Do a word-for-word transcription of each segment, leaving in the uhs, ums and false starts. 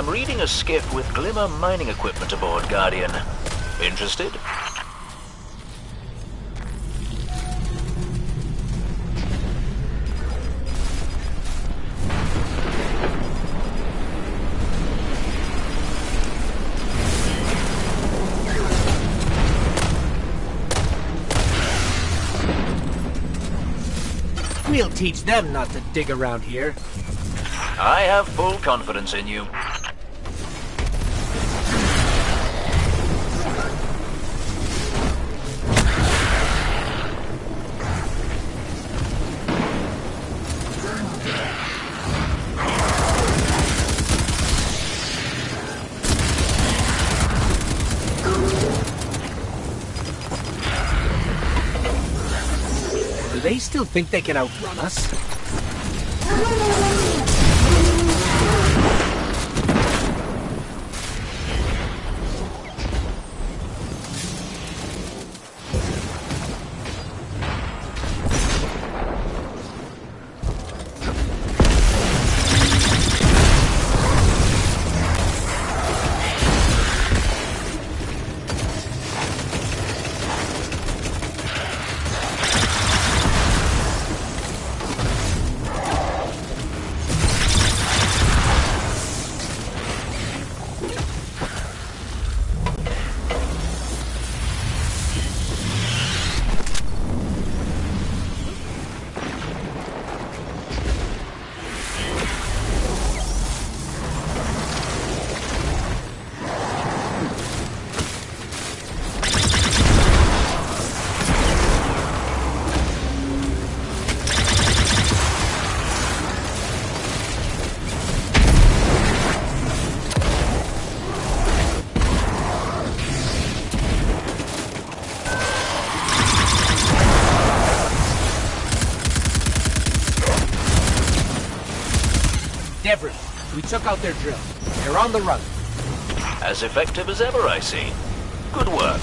I'm reading a skiff with Glimmer mining equipment aboard, Guardian. Interested? We'll teach them not to dig around here. I have full confidence in you. Do they still think they can outrun us? Devrim, we took out their drill. They're on the run. As effective as ever, I see. Good work.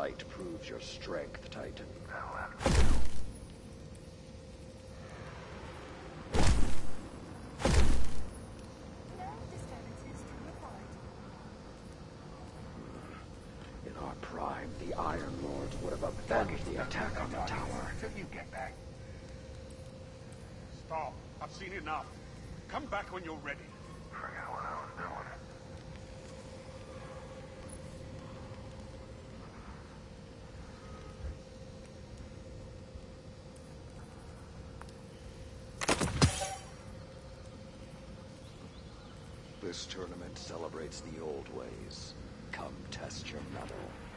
light proves your strength, Titan. In our prime, the Iron Lords would have avenged the attack on the tower. Till you get back. Stop. I've seen enough. Come back when you're ready. Forget what I was doing. This tournament celebrates the old ways. Come test your mettle.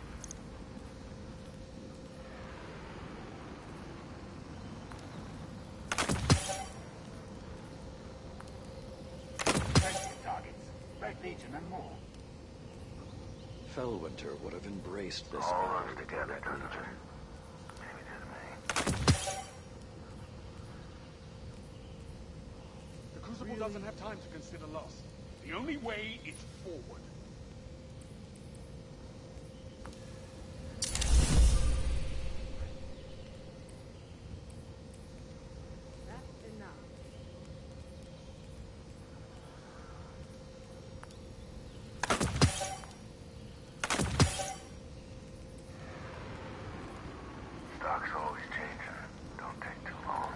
Targets. Red Legion and more. Fellwinter would have embraced this All battle runs with the together, Red doesn't Legion. it? Maybe just me. The Crucible doesn't have time to consider loss. The only way is forward. That's enough. Stock's always changing. Don't take too long.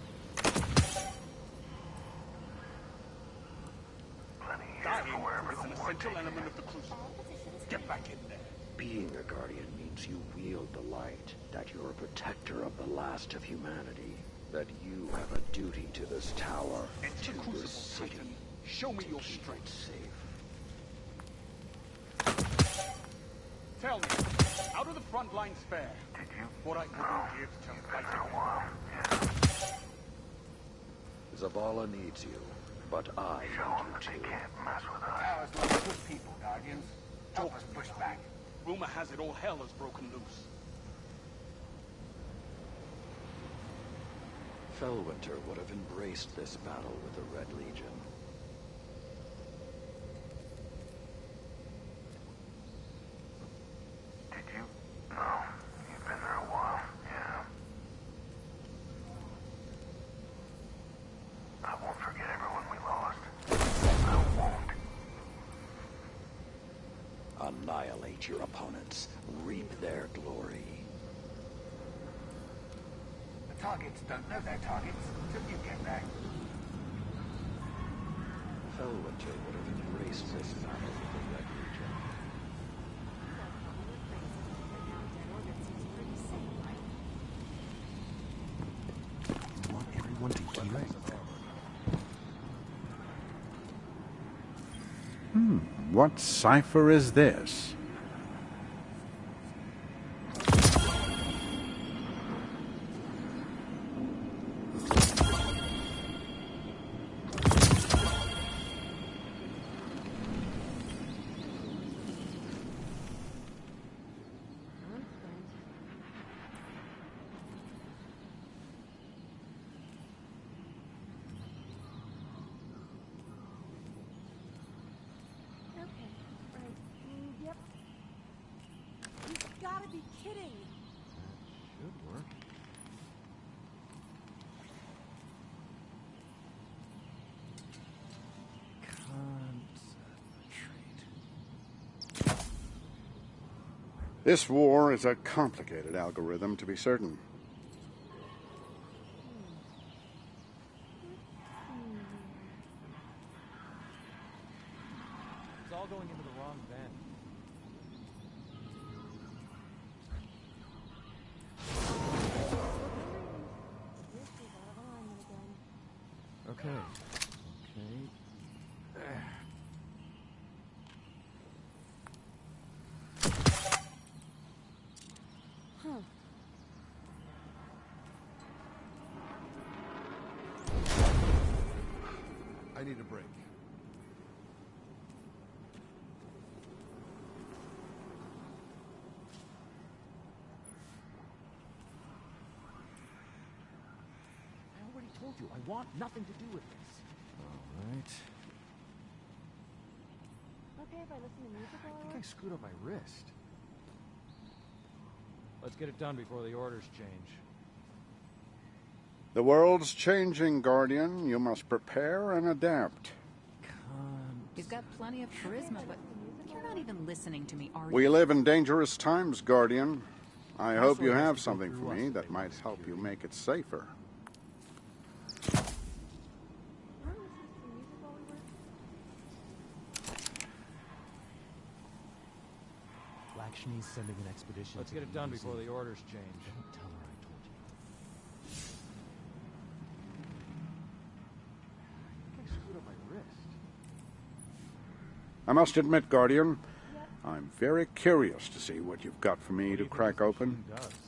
Plenty here for wherever is an essential element of the Crucible. Get back in there. Being a Guardian means you wield the light, that you're a protector of the last of humanity, that you have a duty to this tower, Enter to the Crucible, this city, Titan. Show me to your keep strength. it safe. Tell me, how do the front lines fare? Did you? What I wouldn't give to fight a while. Zavala needs you, but I need you too. mess with us. Towers like good people, Guardians. Help us push back. Rumor has it all hell has broken loose. Fellwinter would have embraced this battle with the Red Legion. Did you? No. You've been there a while, yeah. I won't forget everyone we lost. I won't. Annihilate your opponents. Reap their glory. The targets don't know their targets until you get back. Fellwinter would have embraced this battle with the Red Legion. You want everyone to hear it? Hmm, what cipher is this? Okay, right. Mm, yep. You've gotta be kidding! Should work. Concentrate. This war is a complicated algorithm, to be certain. It's all going into the wrong vent. This is out of alignment again. Okay. Okay. Huh. I need a break. I already told you, I want nothing to do with this. All right. Okay if I listen to music I while I think I work? screwed up my wrist. Let's get it done before the orders change. The world's changing, Guardian. You must prepare and adapt. You've got plenty of charisma, but you're not even listening to me, are you? We live in dangerous times, Guardian. I hope you have something for me that might help you make it safer. Lakshmi's sending an expedition. Let's get it done before the orders change. Don't tell her I told you. I think I screwed up my wrist. I must admit, Guardian, I'm very curious to see what you've got for me to crack open.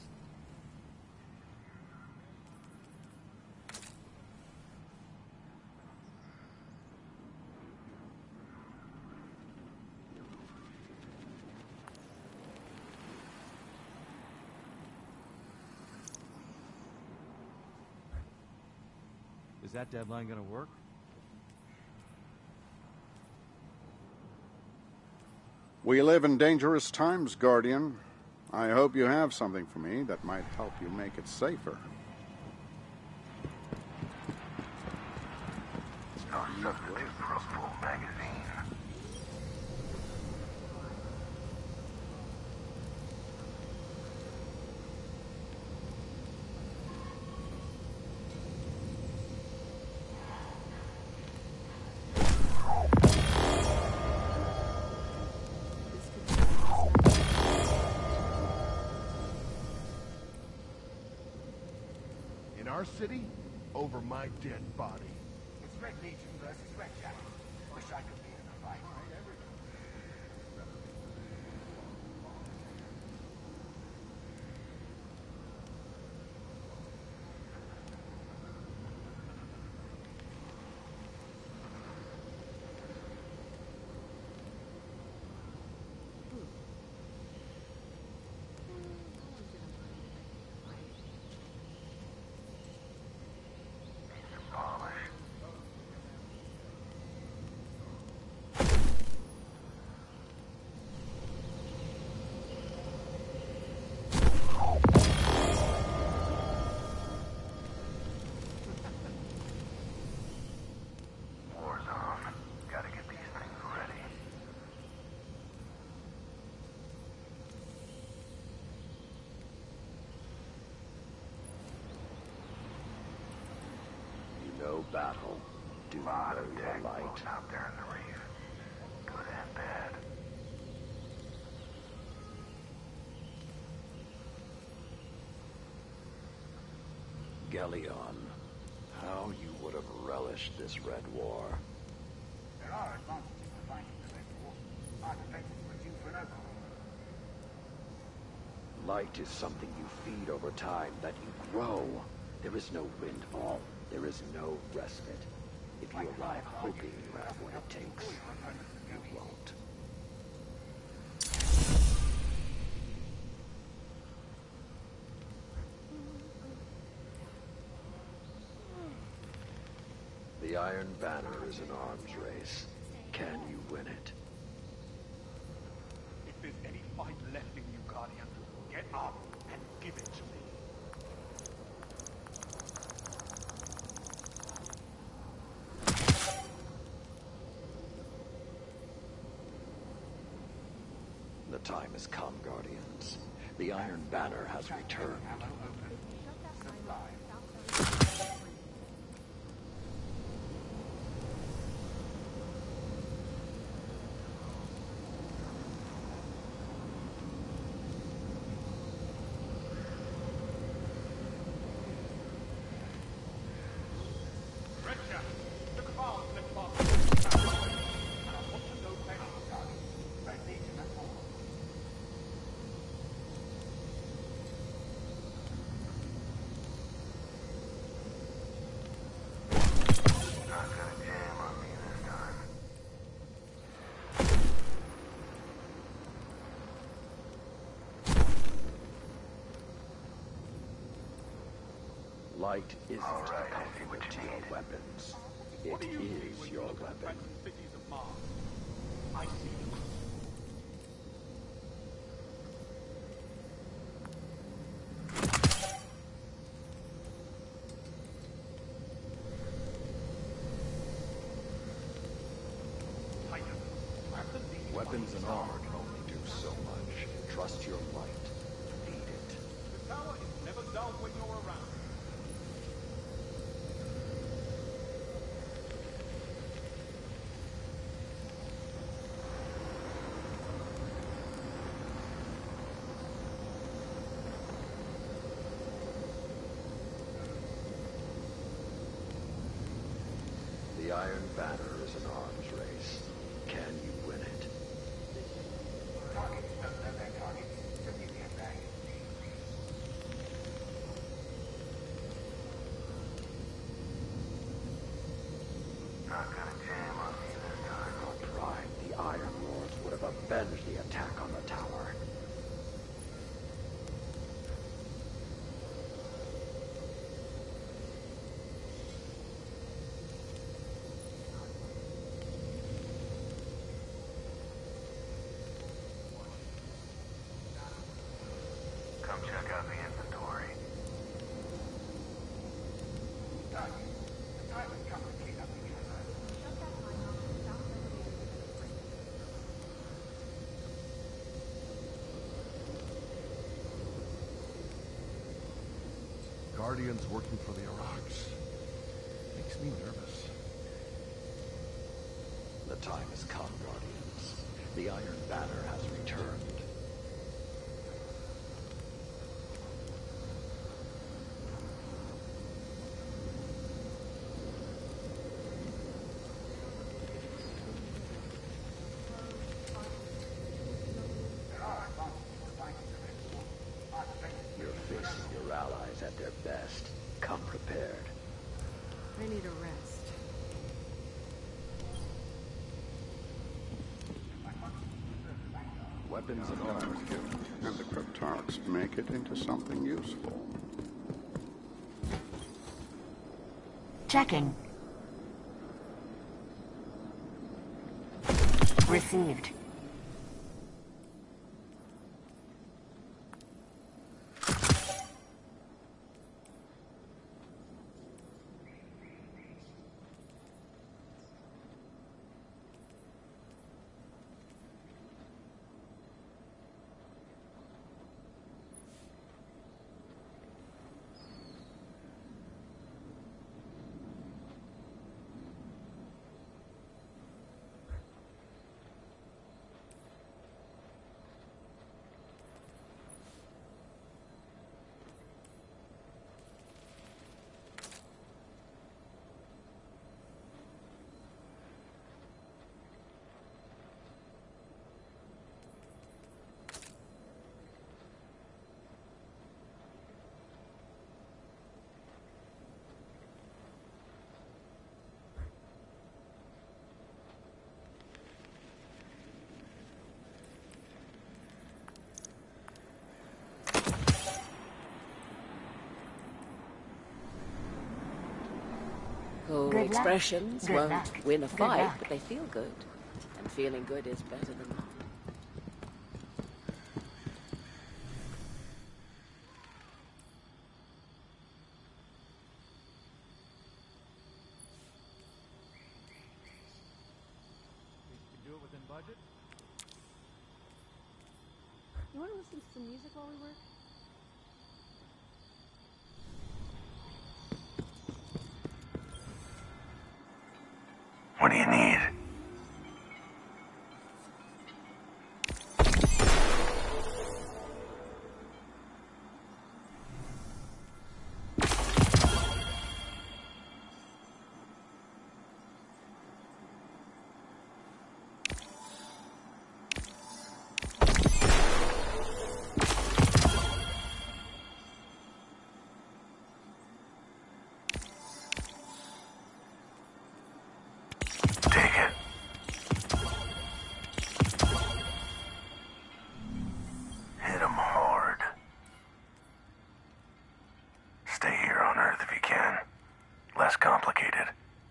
Is that deadline gonna work? We live in dangerous times, Guardian. I hope you have something for me that might help you make it safer. No substitute for a full magazine. In our city, over my dead body. It's Red Legion versus Red Jacket. Wish I could be in the fight. No battle. Do not know your light. Out there in the reef. Good and bad. Gellion, how you would have relished this red war. There are advantages to fighting the Red War. Our defenses were due for an overhaul. Light is something you feed over time, that you grow. There is no windfall. There is no respite. If you arrive hoping you have what it takes, you won't. The Iron Banner is an arms race. Can you win it? If there's any fight left in you, Guardian, get up and give it to me. The time has come, Guardians. The Iron Banner has returned. Red Jacket, the crowd let pass. And I want to know when I'm done. Red Legion at all. Not gonna jam on me this time. Light isn't All right, I see accompanied what you to your need. weapons. What do It you see is when your you look at the weapon. phantom cities of Mars? I see the Weapons and armor can only do so much. Trust your light. Feed it. The tower is never down when you're around. The Iron Banner is an arms race. Can you win it? Targets don't know their targets. Just give me a bag. Not gonna jam on me this time. On Prime, the Iron Lords would have avenged the attack on the tower. Come check out the inventory. Target. The time has come to clean up the universe. Shut that line off and stop elevators. Guardians working for the Iraqs. Makes me nervous. The time has come, Guardians. The Iron Banner has returned. There are advantages to fighting the Red Dwarf. Our defenses You're facing your allies at their best. Come prepared. I need a rest. Weapons and armor. And the Cryptarchs make it into something useful. Checking. Received. Cold Good luck. expressions Good won't luck. win a Good fight, luck. but they feel good. And feeling good is better than nothing. We can do it within budget. You want to listen to some music while we work? What do you need? Take it. Hit 'em hard. Stay here on Earth if you can. Less complicated.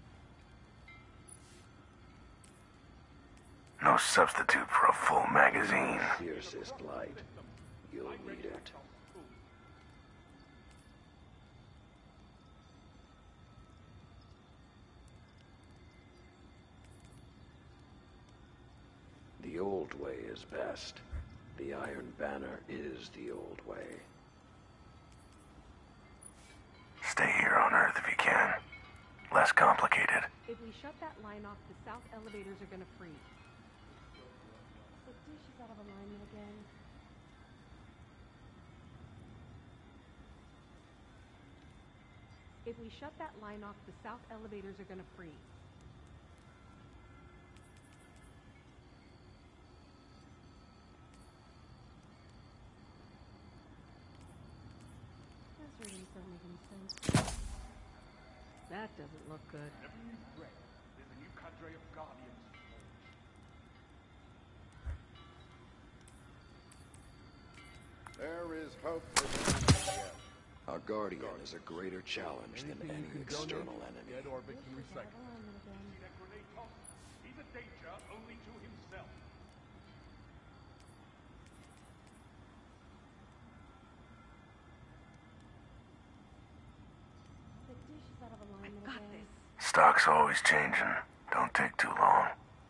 No substitute for a full magazine. Fiercest light. You'll need it. The The old way is best. The Iron Banner is the old way. Stay here on Earth if you can. Less complicated. If we shut that line off, the south elevators are gonna freeze. The dish is out of alignment again. If we shut that line off, the south elevators are gonna freeze. Those readings don't make any sense. That doesn't look good. Every new breath, there's a new cadre of guardians forged. There is hope for humanity yet. Our Guardian is a greater challenge than Anything any you can external donate, enemy. Dead Orbit can recycle. Alignment again. See that grenade toss? He's a danger only to himself. The dish is out of alignment Got again. this. Stock's always changing. Don't take too long.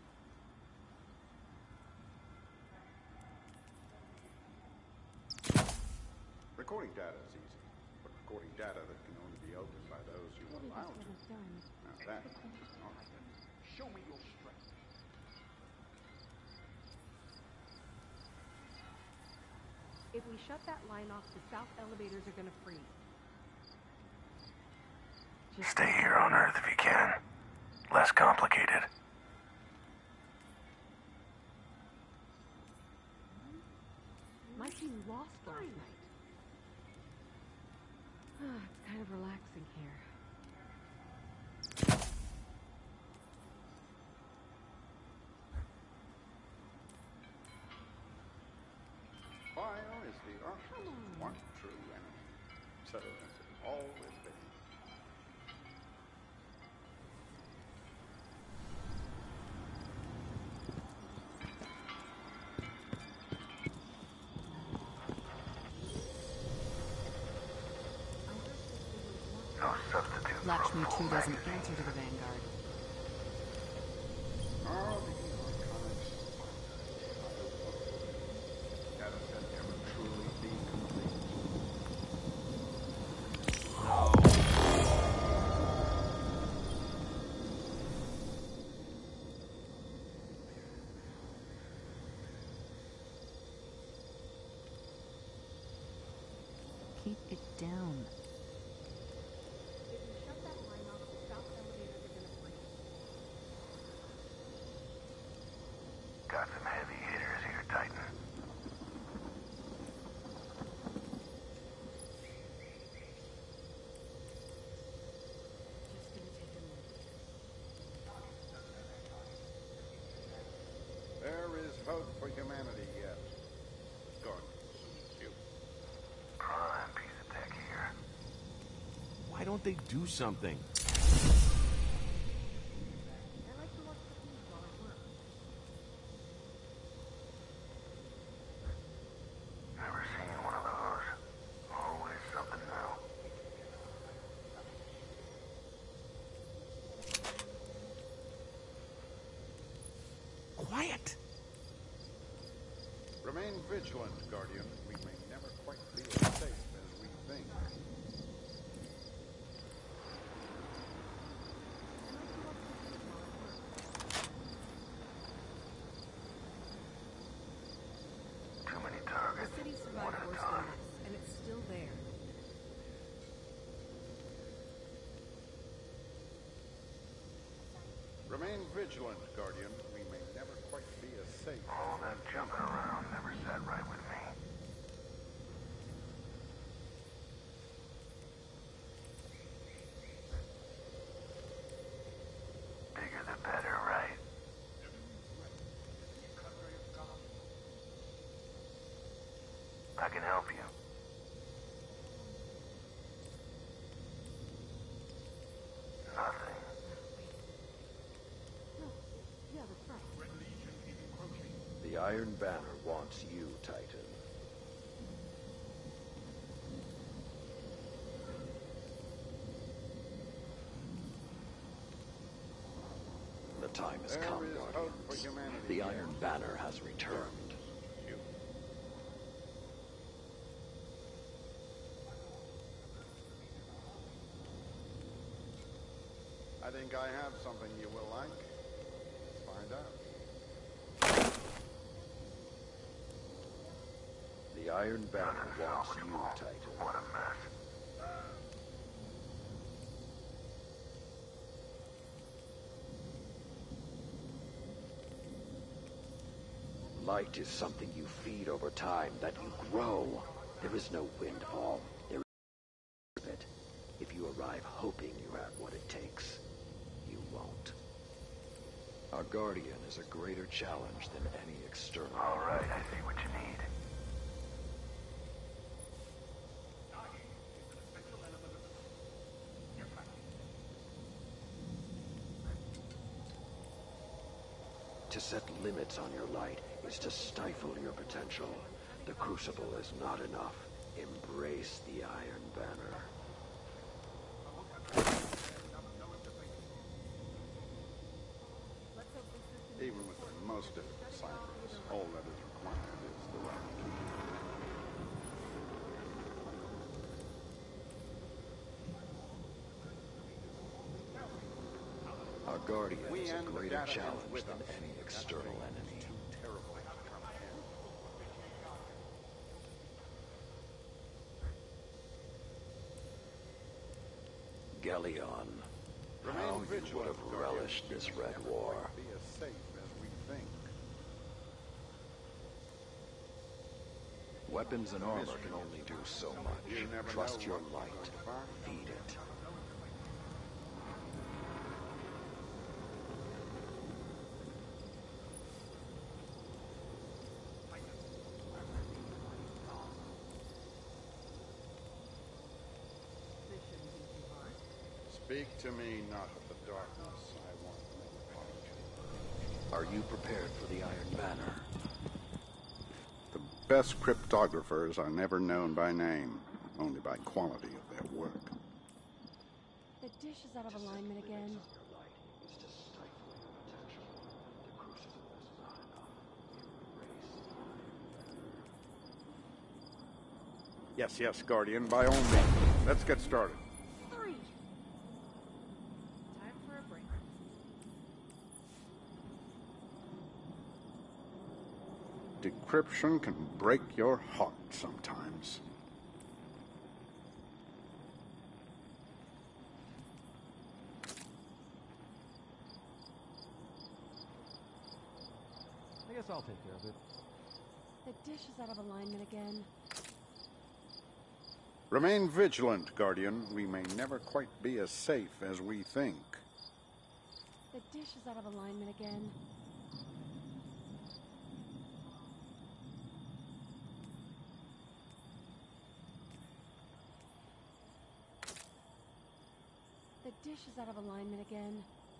Recording data is easy, but recording data that can only be opened by those you What we allow just to. haven't done. Now that is art. Show me your strength. If we shut that line off, the south elevators are gonna freeze. Just Stay here on Earth if you can. Less complicated. my team lost last night. Ah, it's kind of relaxing here. Fire is the Earth's one true enemy. So has it always been. No substitute for a Lakshmi full two doesn't magazine. answer to the Vanguard. Oh, the archives. Data can never truly be complete. Keep it down. If we shut that line off, the south elevators are gonna freeze. Got some heavy hitters here, Titan. Just gonna take a minute. There is hope for humanity yet. Guardians, you. Prime piece of tech here. Why don't they do something? I like to watch the food while I work. Never seen one of those. Always something new. Quiet! Remain vigilant, Guardian. We may never quite be as safe as we think. Too many The targets. city One survived at a worse time. than this, and it's still there. Remain vigilant, Guardian. We may never quite be as safe All as that we jumping think. around never sat right with me. Bigger the better, right? I can help you. Nothing. No. Yeah, that's right. Red Legion is encroaching. The Iron Banner wants you, Titan. The time has There come, is hope for Guardians. humanity The yet. Iron Banner has returned. You. I think I have something you will like. Let's find out. The Iron Banner wants you, Titan. What a mess. Light is something you feed over time, that you grow. There is no windfall. There is it. If you arrive hoping you have what it takes, you won't. Our Guardian is a greater challenge than any external. All right, I see what you need. To set limits on your light is to stifle your potential. The Crucible is not enough. Embrace the Iron Banner. Even with the most difficult scientists, all that is required is the right. Our Guardian We is a and the greater data challenge with than us. any external enemy. Too terrible to comprehend. Galleon. Remain How you vigilant, would have Guardian. relished this You may red never war. quite be as safe as we think. Weapons and armor can only do so You much. never Trust know your what light. you're going to find. Feed it. Speak to me not of the darkness. I want no part. Are you prepared for the Iron Banner? The best cryptographers are never known by name, only by quality of their work. The dish is out of alignment again. Yes, yes, Guardian, by all means. Let's get started. Three. Time for a break. Decryption can break your heart sometimes. I guess I'll take care of it. The dish is out of alignment again. Remain vigilant, Guardian. We may never quite be as safe as we think. The dish is out of alignment again. The dish is out of alignment again.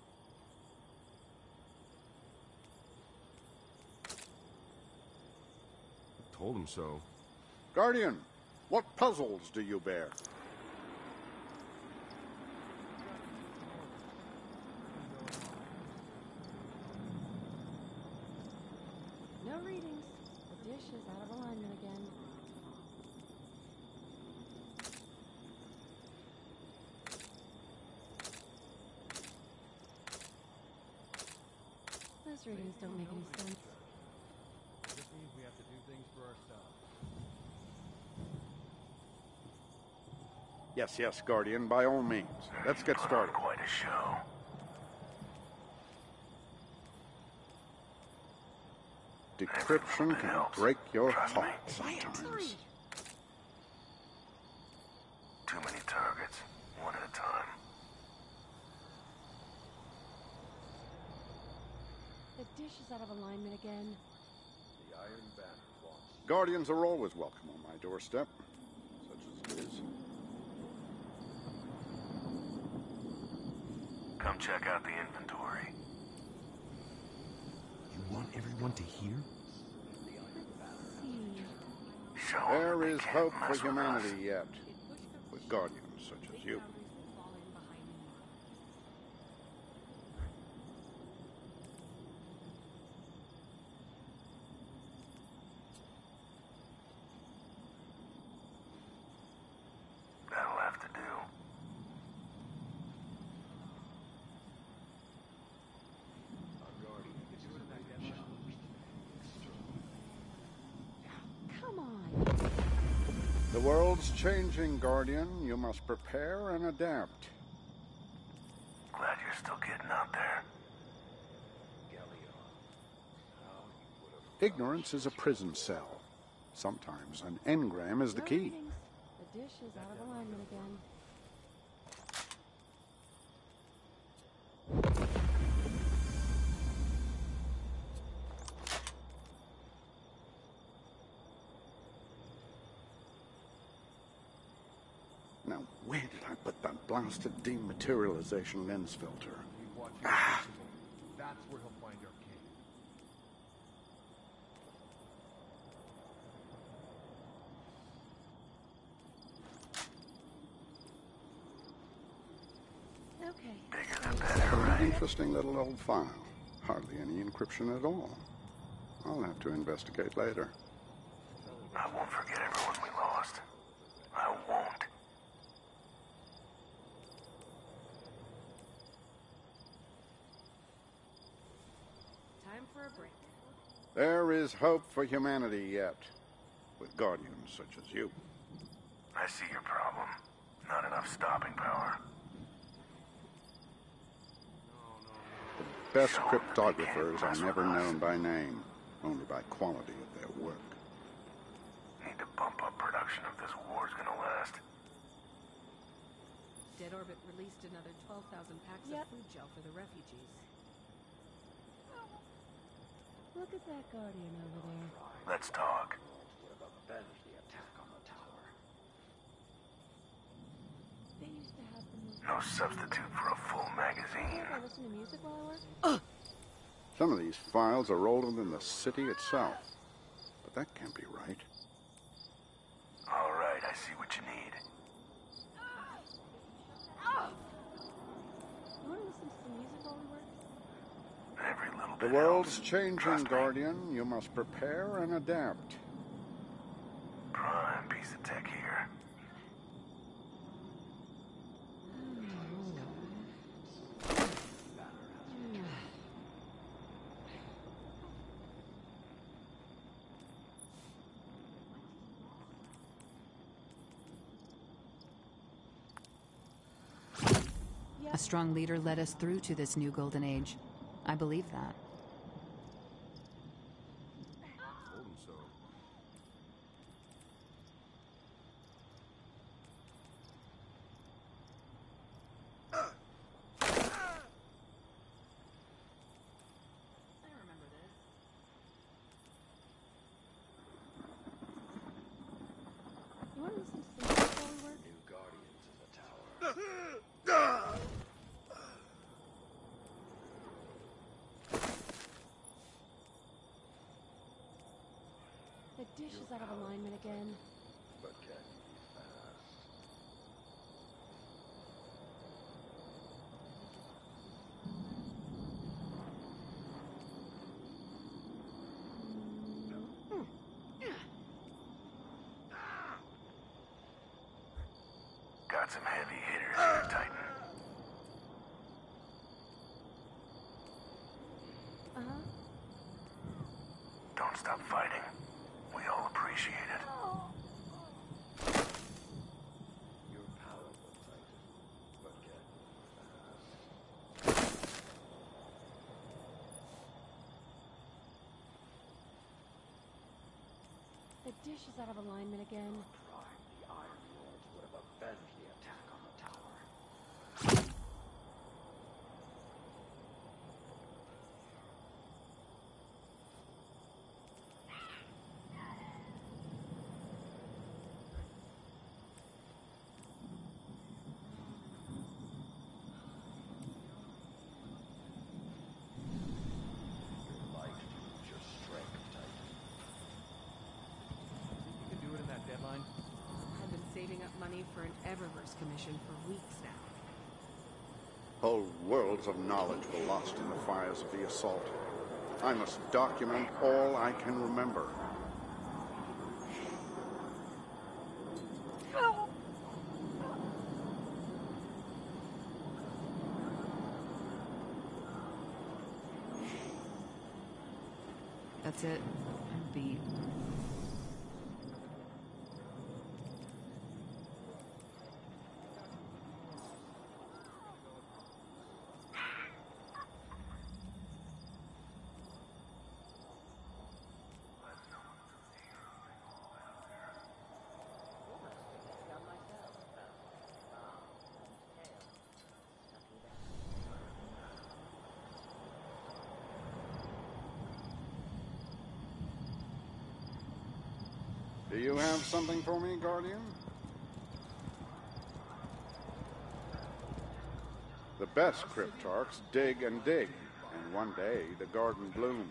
Told him so. Guardian, what puzzles do you bear? No readings. The dish is out of alignment again. Those readings don't make any sense. This means we have to do things for ourselves. Yes, yes, Guardian, by all means. Let's get started. Quite a show. Decryption can break your heart sometimes. Too many targets, one at a time. The dish is out of alignment again. The Iron Banner wants Guardians are always welcome on my doorstep, such as it is. Come check out the inventory. You want everyone to hear? Show 'em There that they is can't hope mess for with us. humanity yet, with Guardians such as you. The world's changing, Guardian. You must prepare and adapt. Glad you're still getting out there. Ignorance is a prison cell. Sometimes an engram is the key. The dish is out of alignment again. Now, where did I put that blasted dematerialization lens filter? You watch your Ah. crucible. That's where he'll find our king. Okay. Bigger the better, An right? interesting little old file. Hardly any encryption at all. I'll have to investigate later. I won't forget everyone we lost. I won't. Time for a break. There is hope for humanity yet, with guardians such as you. I see your problem. Not enough stopping power. The best cryptographers are never known by name, only by quality of their work. Need to bump up production if this war's gonna last. Dead Orbit released another twelve thousand packs Yep. of food gel for the refugees. Look at that Guardian over there. Let's talk. Would have avenged the attack on the tower. They used to have the most... No substitute for a full magazine. I listen to music while I work? Some of these files are older than the city itself. But that can't be right. All right, I see what you need. You want to listen to some music while we work? Every little The bit world's helps. changing, Trust me. Guardian. You must prepare and adapt. Prime piece of tech here. A strong leader led us through to this new golden age. I believe that. Told him so. I remember this. You want to listen to some music while we work? New guardians in the tower. The dish is out of alignment again. But can be fast. Got some heavy hitters here, Titan. Uh-huh. Don't stop fighting. We all appreciate it. You're powerful, Titan. But can be fast. The dish is out of alignment again. Prime, the Iron Lords would have avenged the attack on the tower. Your life needs your strength, Titan. You can do it in that deadline? I've been saving up money for an Eververse commission for weeks now. Whole worlds of knowledge were lost in the fires of the assault. I must document all I can remember. That's it. Beat. Do you have something for me, Guardian? The best cryptarchs dig and dig, and one day the garden blooms.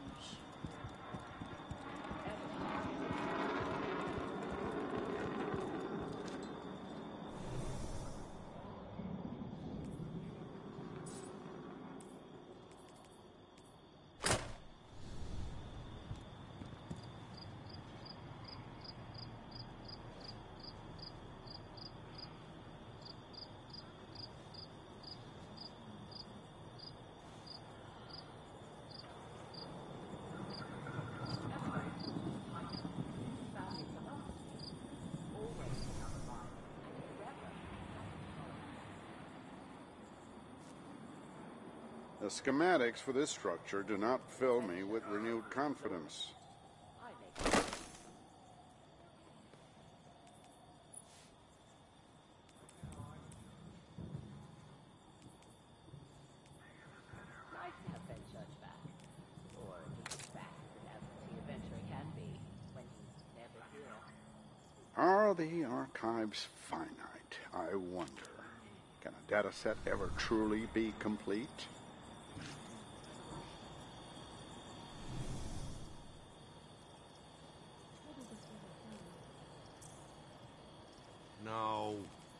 The schematics for this structure do not fill me with renewed confidence. Nice to have Ben Judge back. Or just back as absentee adventurer can be when he's never here. Are the archives finite? I wonder. Can a data set ever truly be complete? No.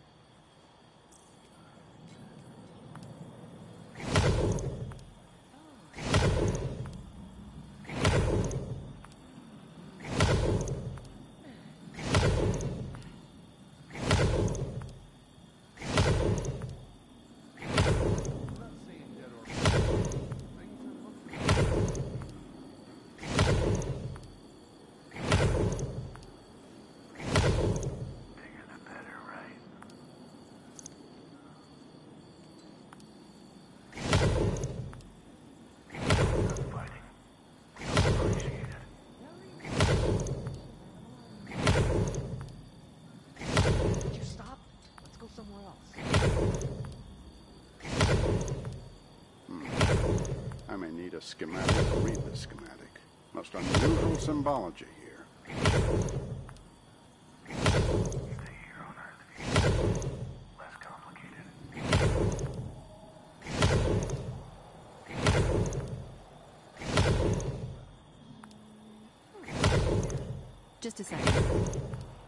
I may need a schematic to read the schematic. Most unusual symbology here. Stay here on Earth. Less complicated. Just a second.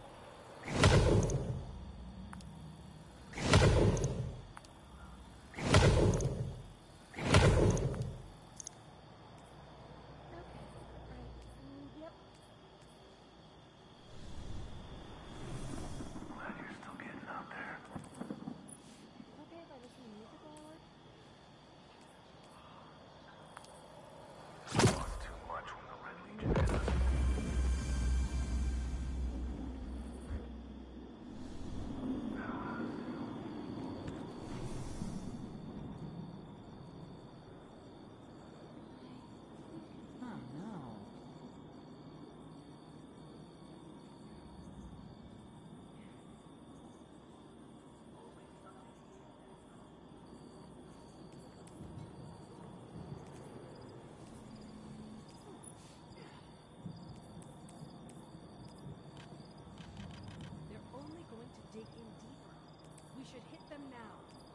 should hit them now.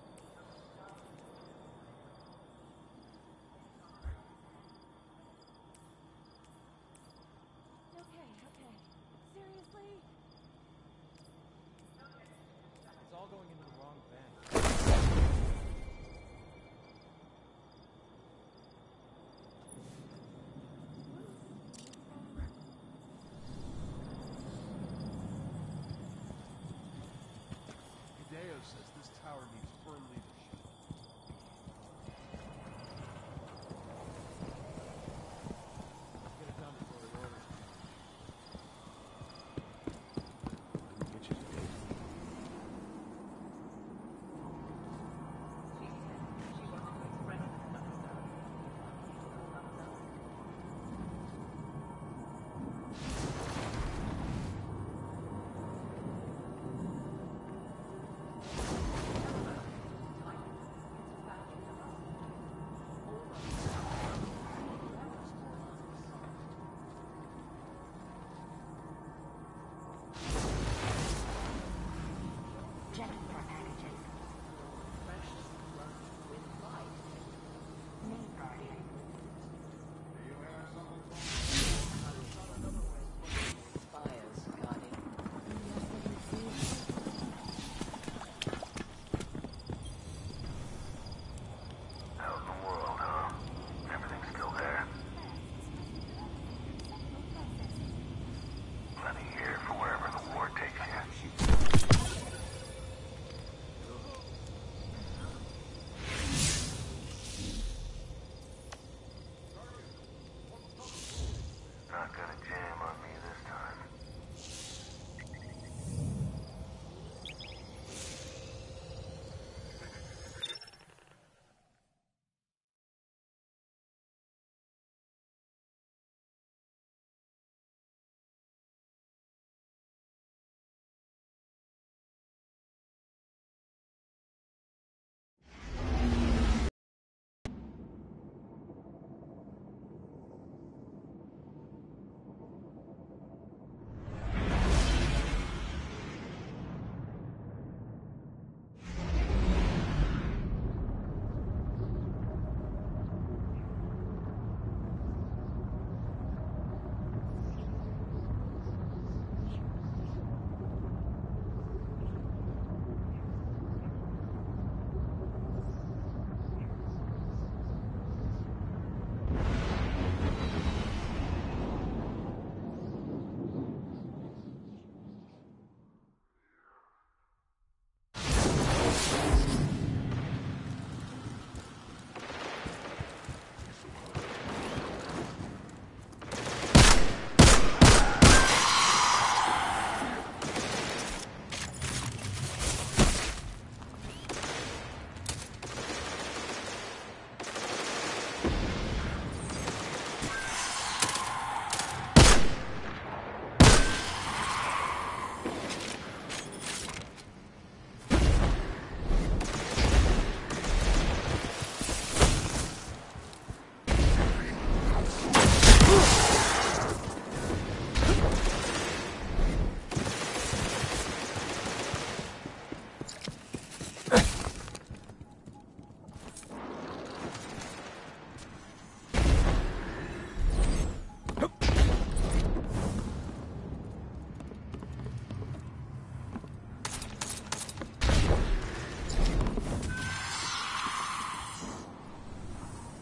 Okay, okay. Seriously? It's all going into the wrong bank. Hideo says this tower needs firm leadership. Get it done before the orders come. Let me get you to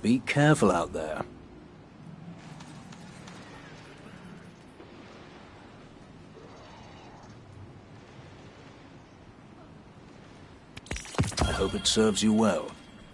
Be careful out there. I hope it serves you well.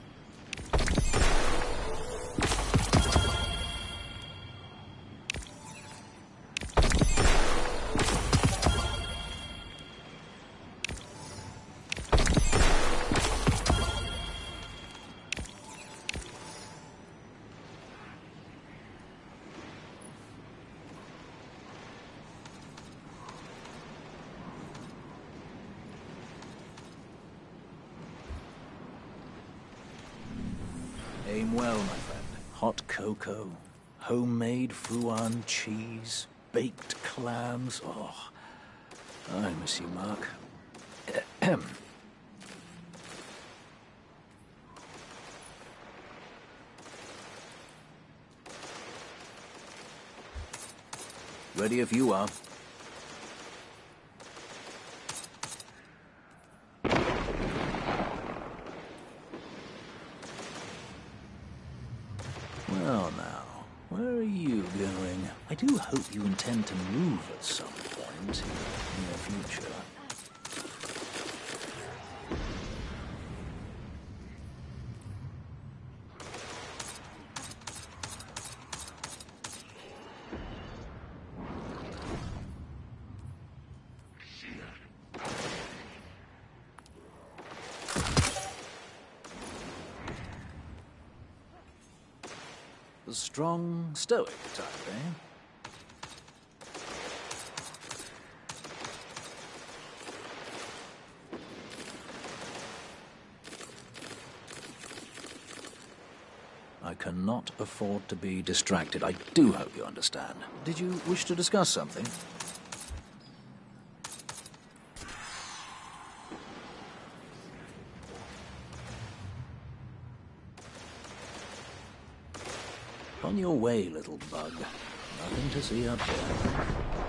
Aim well, my friend. Hot cocoa, homemade Fuan cheese, baked clams. Oh, I miss you, Mark. Ahem. Ready if you are. Well now, where are you going? I do hope you intend to move at some point in the near future. The strong, stoic type, eh? I cannot afford to be distracted. I do hope you understand. Did you wish to discuss something? On your way, little bug. Nothing to see up here.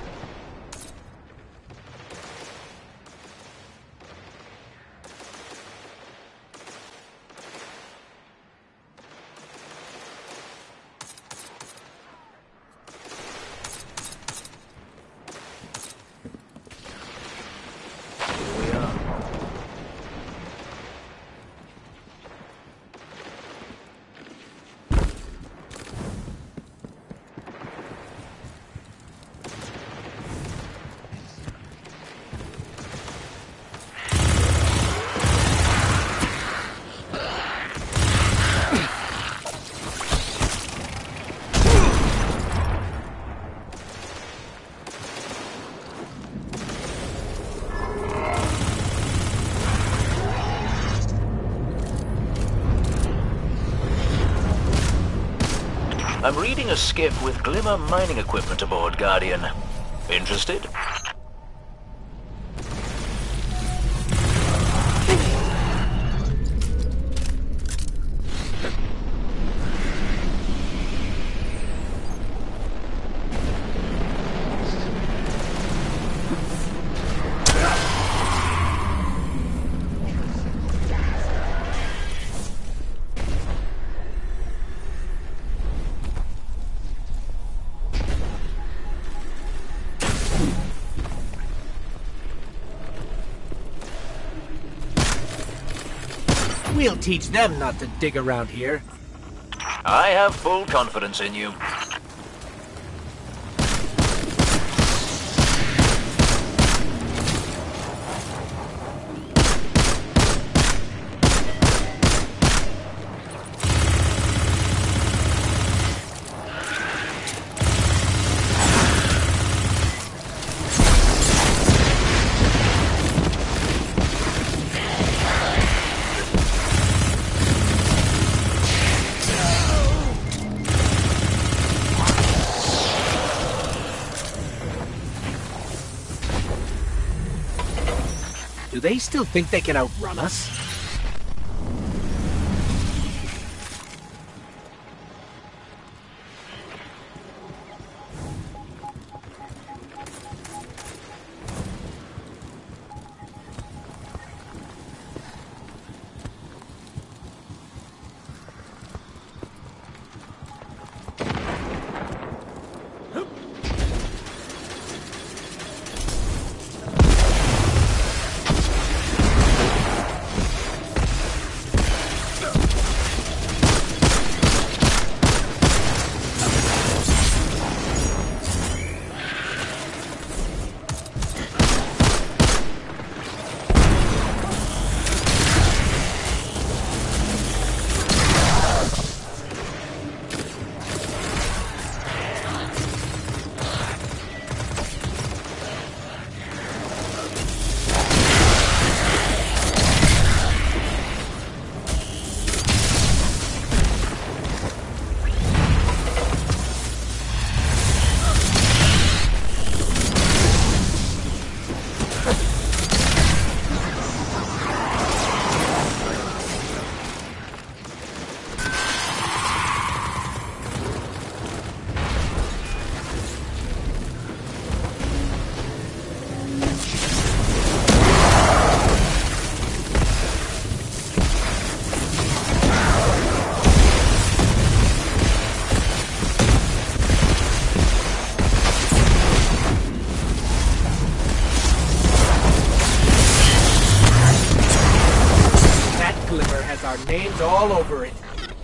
I'm reading a skiff with Glimmer mining equipment aboard, Guardian. Interested? We'll teach them not to dig around here. I have full confidence in you. Do they still think they can outrun us? It's all over it.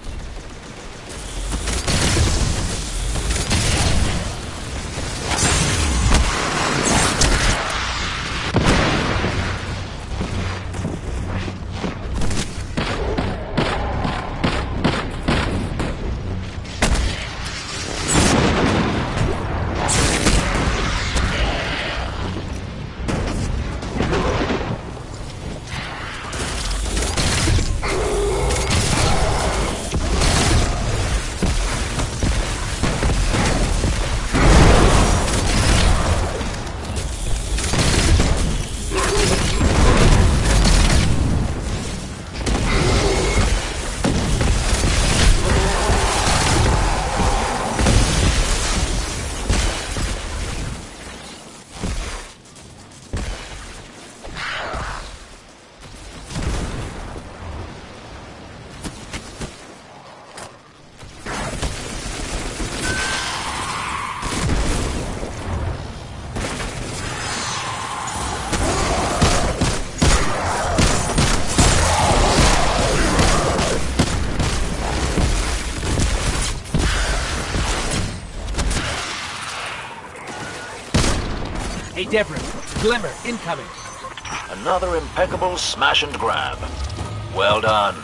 Hey, Deborah. Glimmer, incoming. Another impeccable smash and grab. Well done.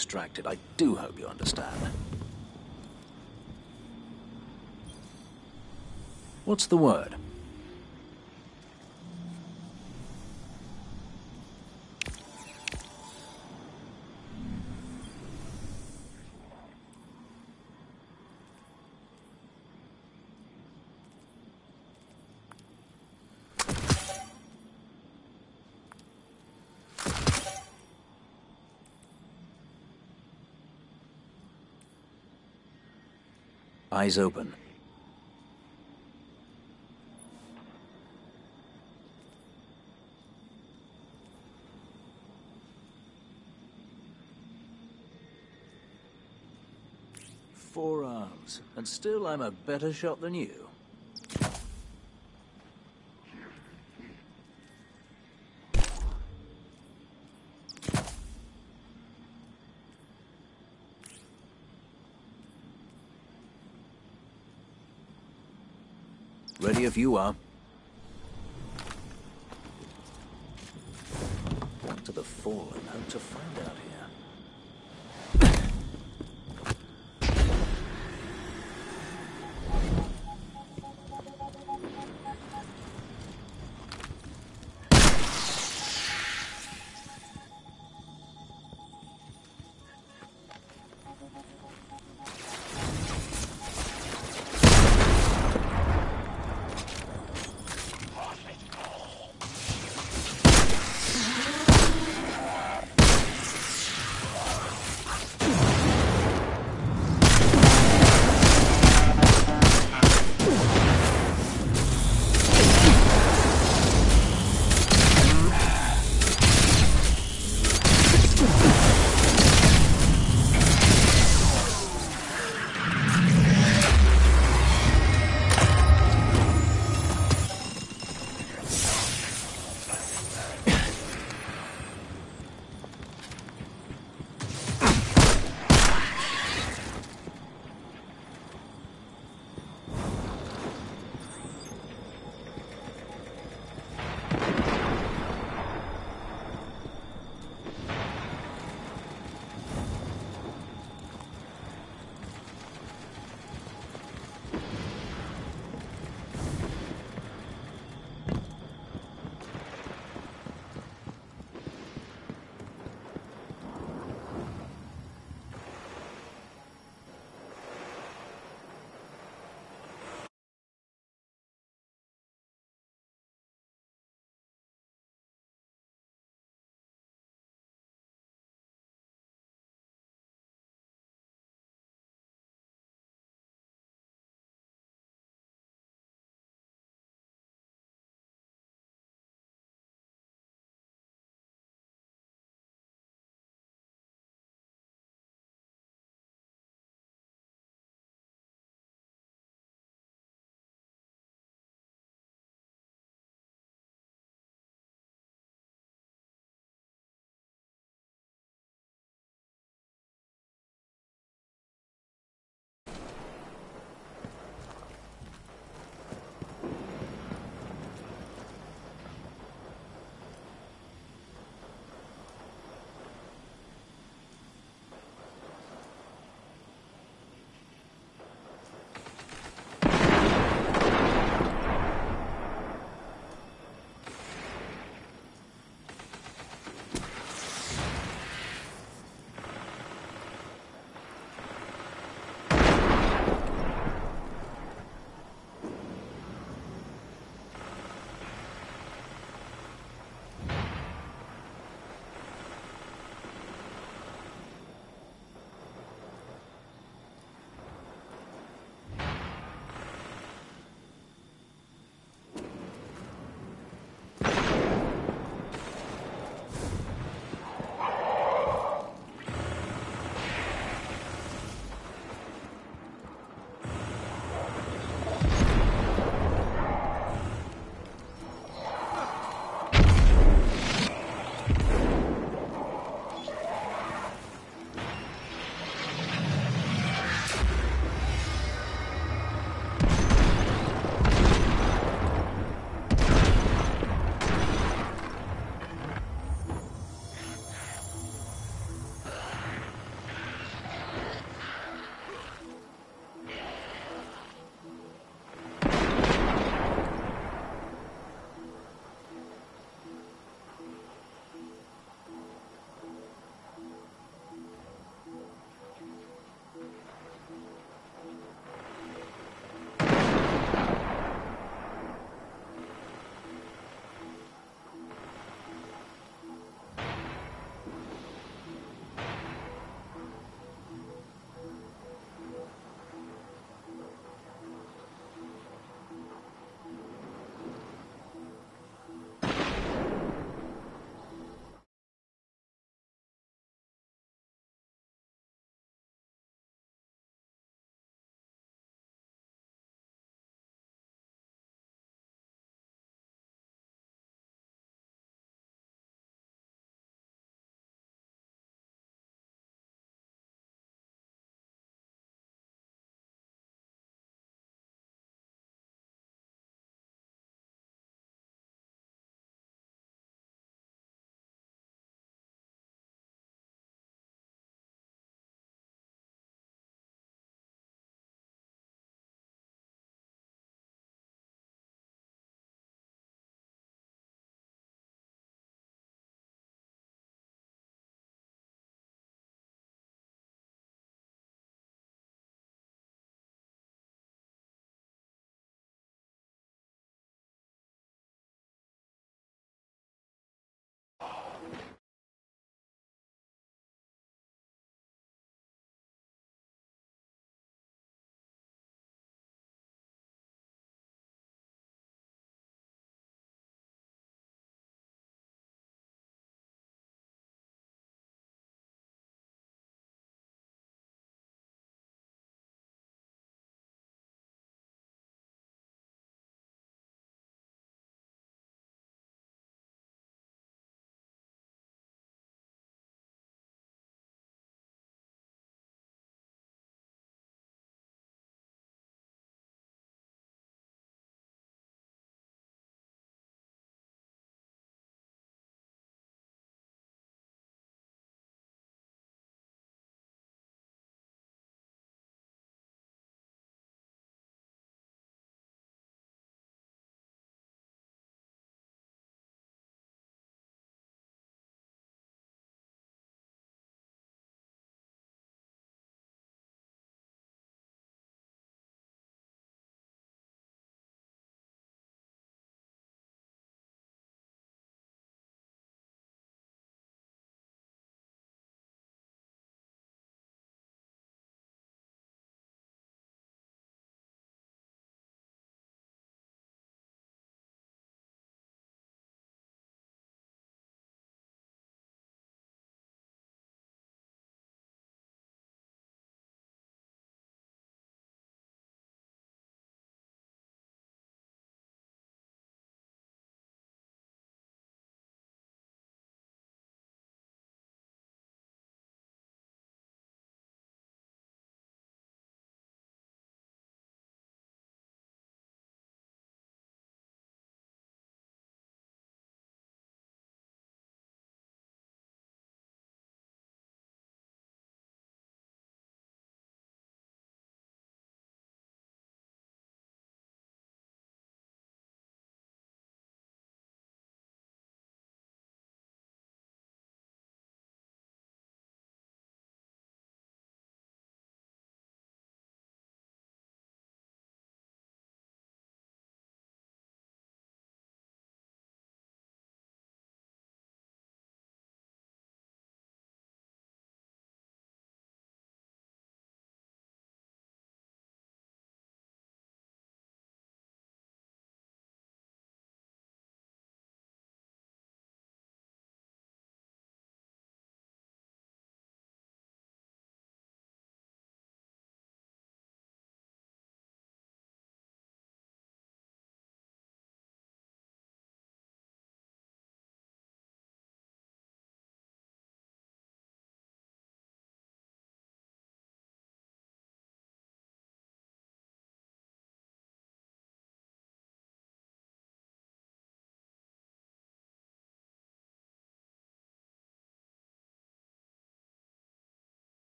distracted. I do hope you understand. What's the word? Eyes open. Four arms, and still I'm a better shot than you. Ready if you are. Back to the fallen, hope to find out here.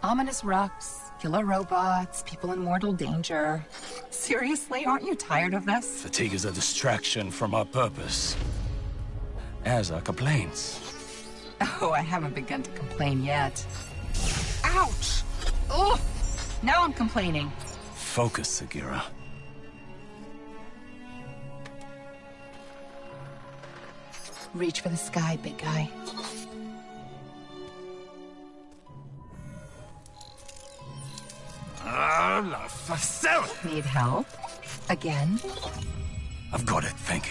Ominous rocks, killer robots, people in mortal danger. Seriously, aren't you tired of this? Fatigue is a distraction from our purpose. As are complaints. Oh, I haven't begun to complain yet. Ouch! Ugh! Now I'm complaining. Focus, Sagira. Reach for the sky, big guy. Ah, la facelle! Need help? Again? I've got it, thank you.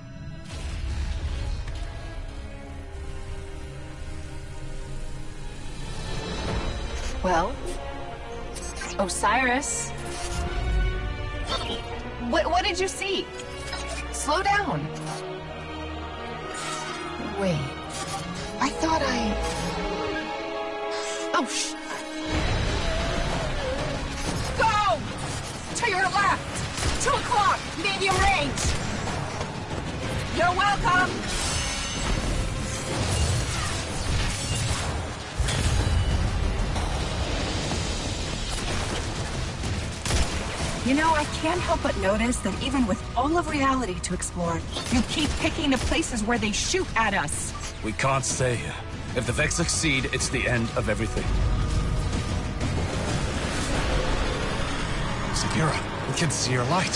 Well, Osiris. What, what did you see? Slow down. Wait. I thought I... Oh, sh... Go! To your left! Two o'clock! Medium range! You're welcome! You know, I can't help but notice that even with all of reality to explore, you keep picking the places where they shoot at us. We can't stay here. If the Vex succeed, it's the end of everything. Sagira, we can see your light.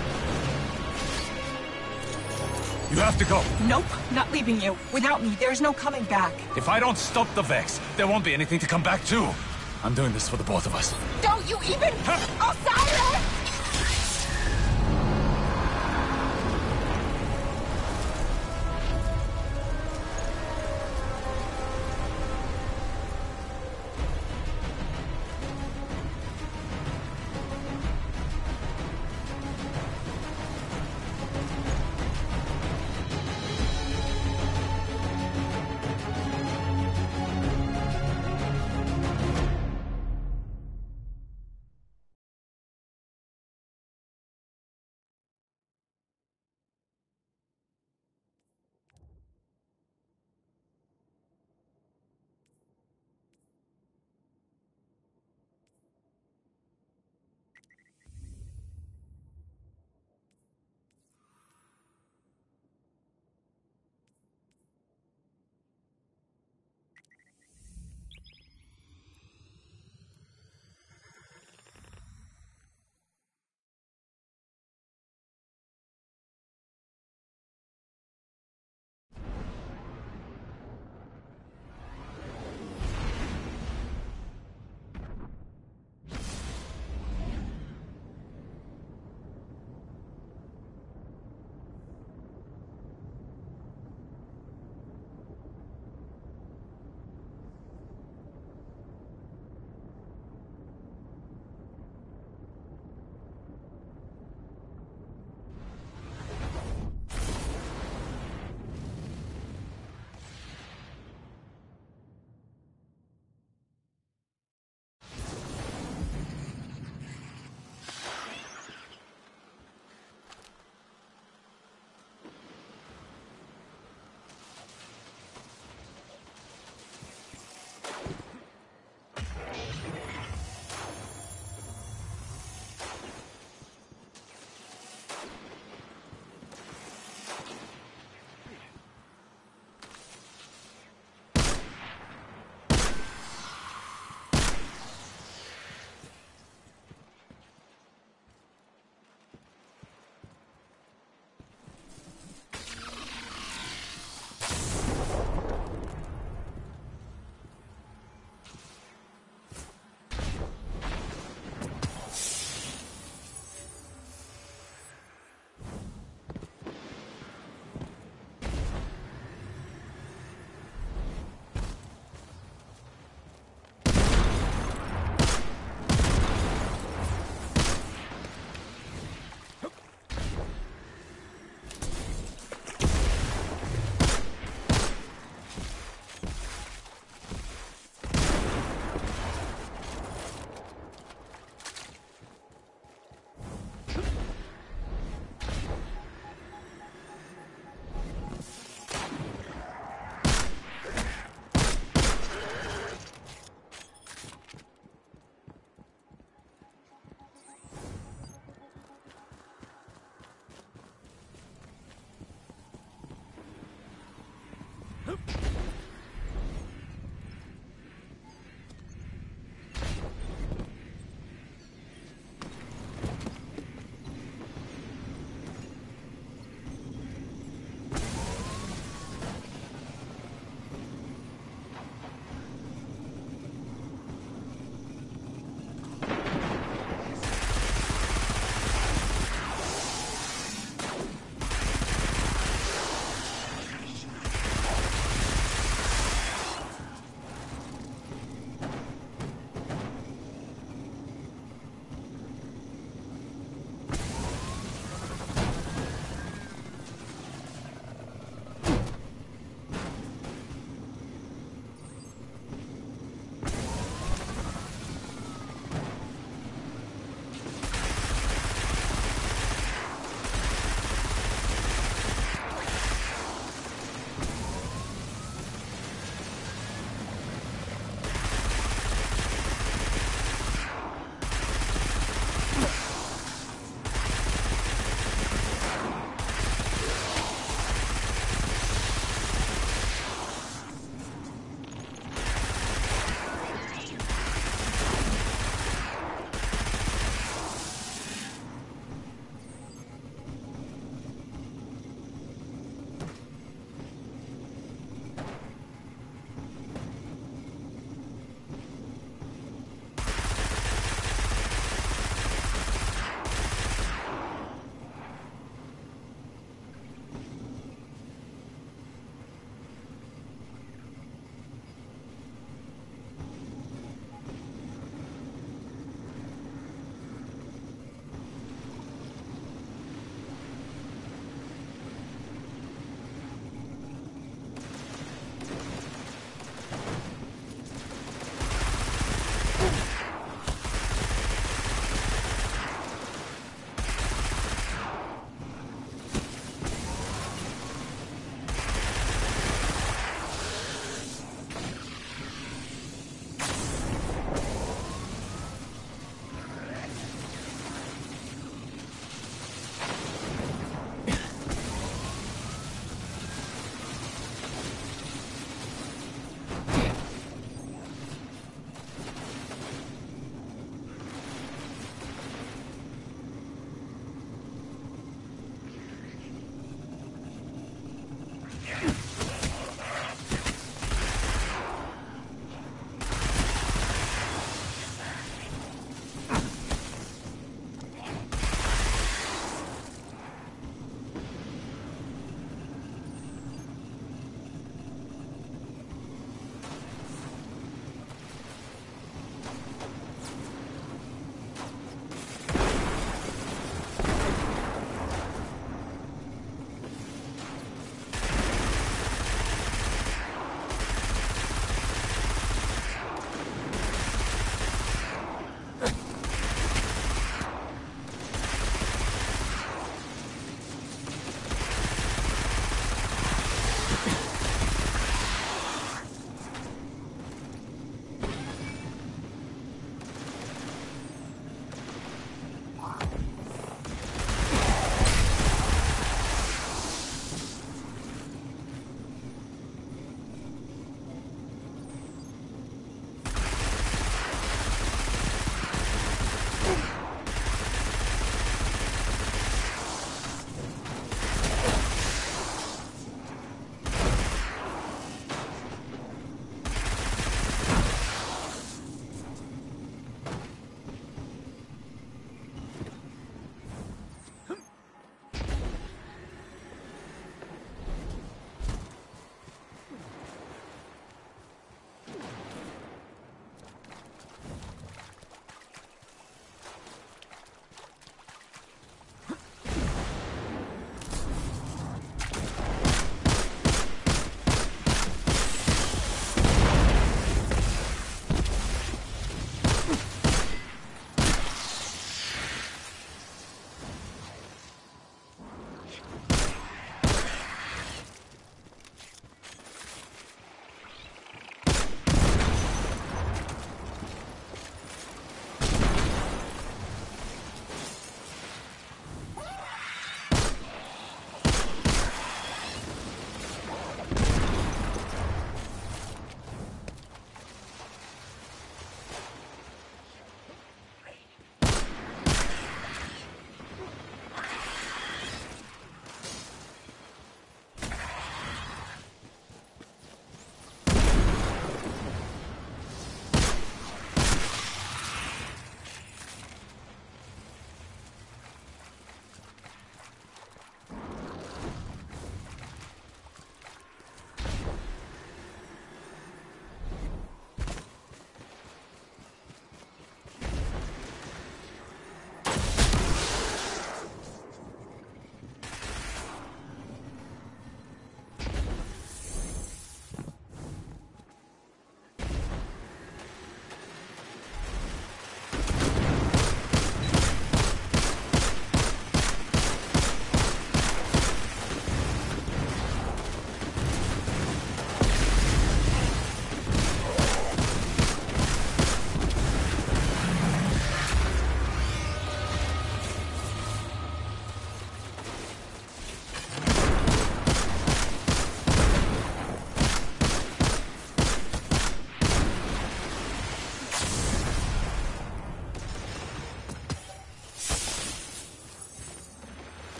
You have to go. Nope, not leaving you. Without me, there's no coming back. If I don't stop the Vex, there won't be anything to come back to. I'm doing this for the both of us. Don't you even... Osiris!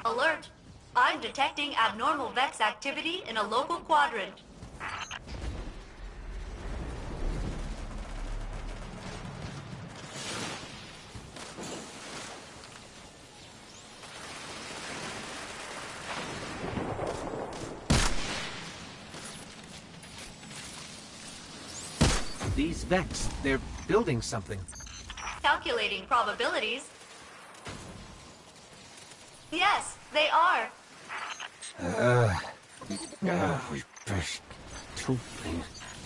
Alert! I'm detecting abnormal Vex activity in a local quadrant. These Vex, they're building something. Calculating probabilities. Yes, they are. Uh, uh, we best do things.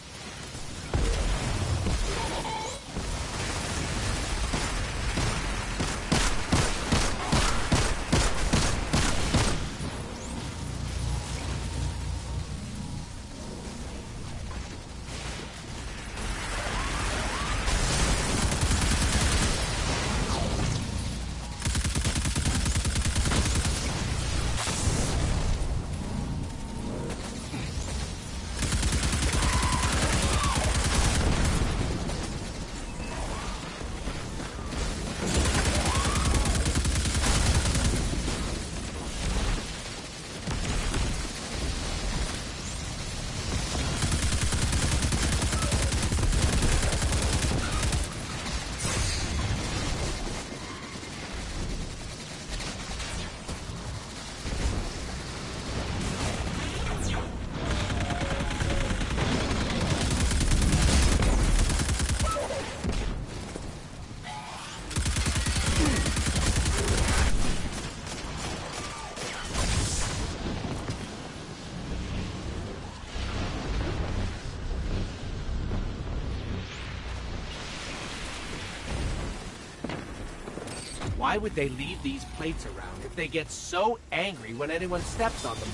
Why would they leave these plates around if they get so angry when anyone steps on them?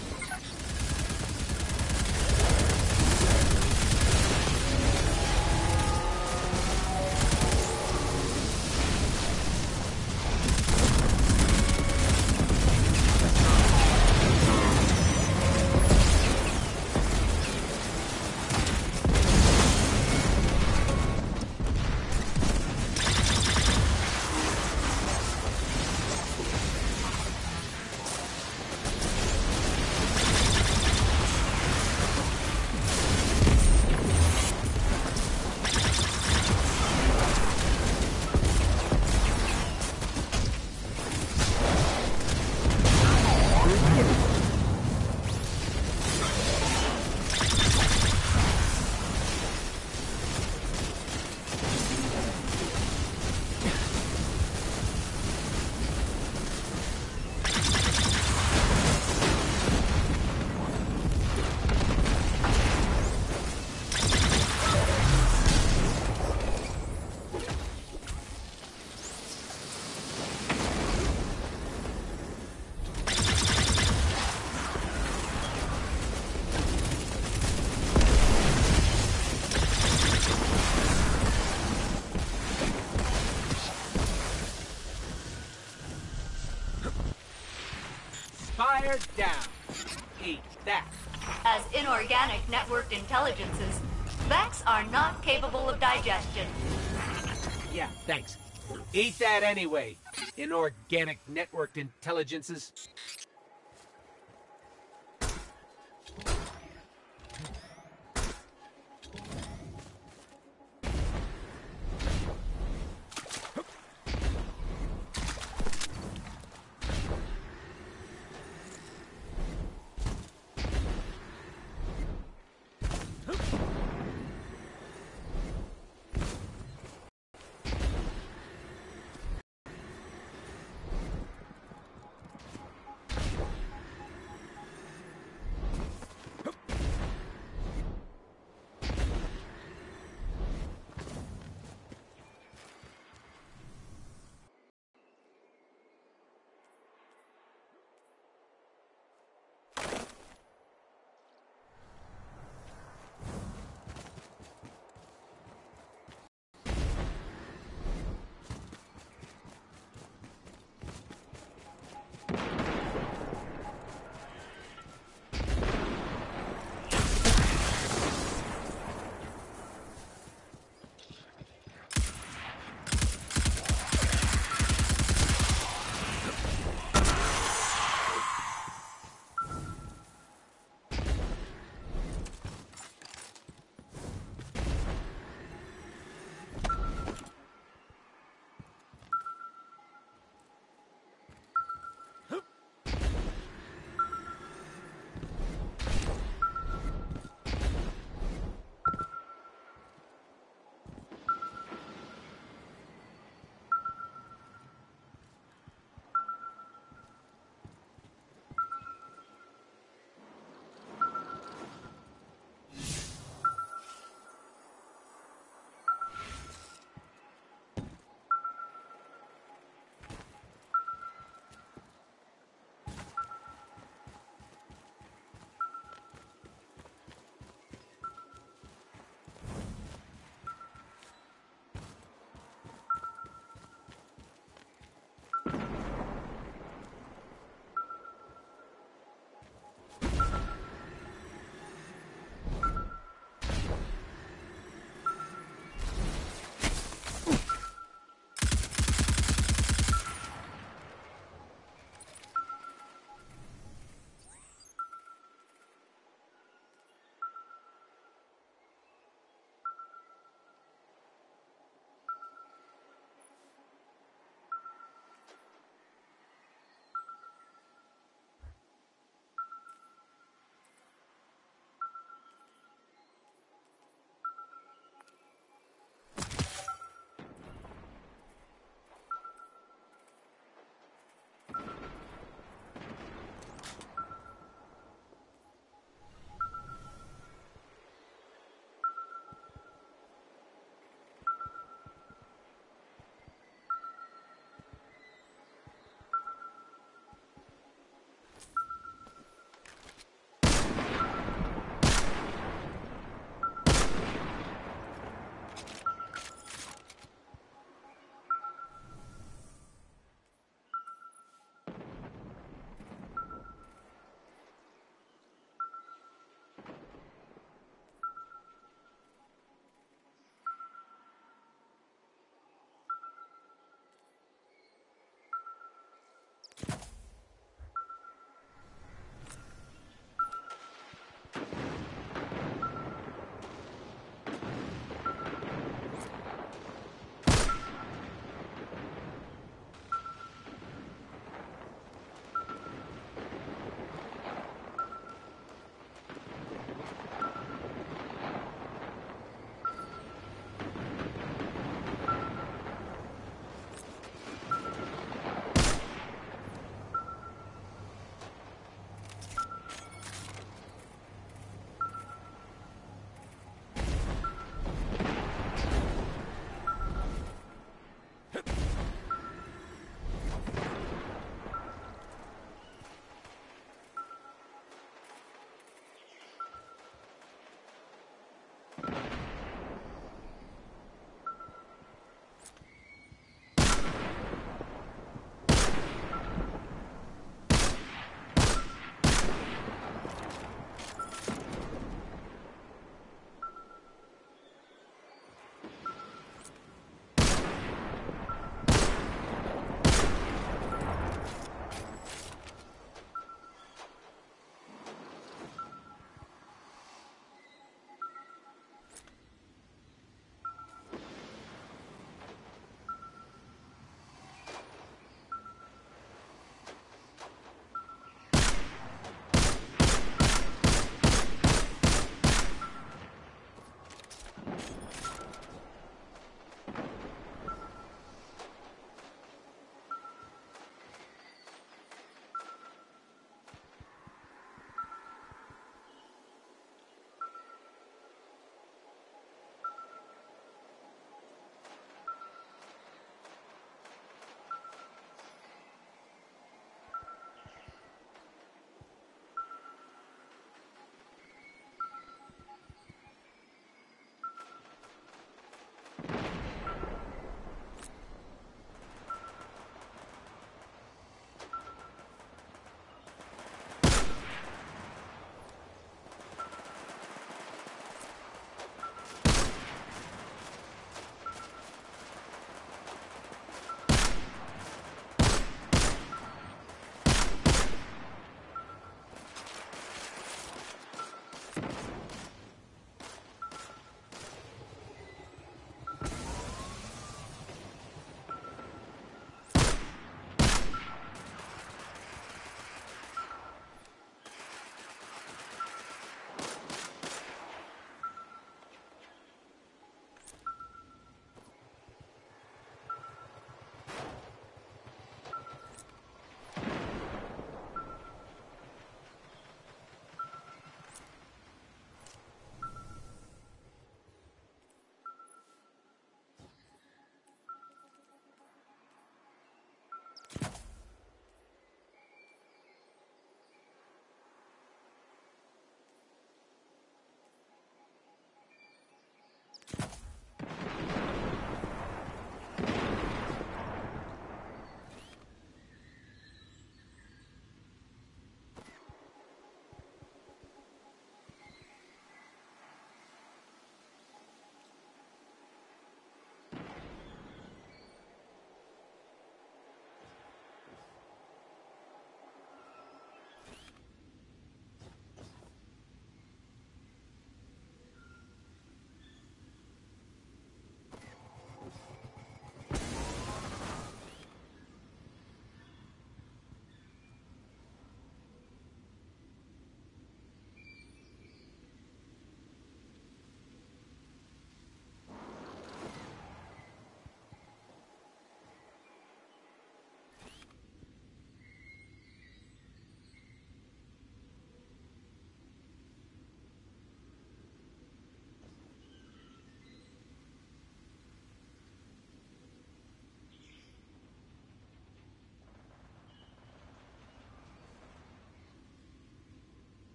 Fire down. Eat that. As inorganic networked intelligences, Vex are not capable of digestion. Yeah, thanks. Eat that anyway. Inorganic networked intelligences.